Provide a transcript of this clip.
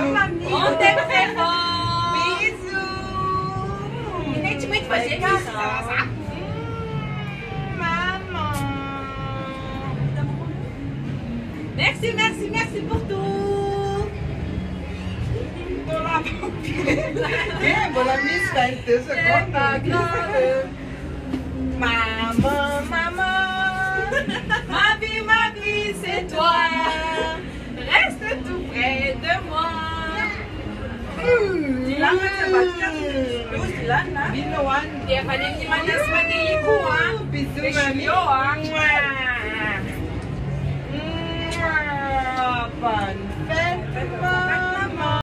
mamie. On t'aime très fort. Bisous. Tu mets pas chez ça. Maman. Merci, merci, merci pour tout. Dans la bien, bon la mise fait 2 secondes. Pas grave. Maman, maman. Ma vie, c'est toi. Reste tout près de moi. Dia pada gimana seperti ibu ah. Bisous, Bisous, mamie. ah. Mouah. Mouah. Apaan?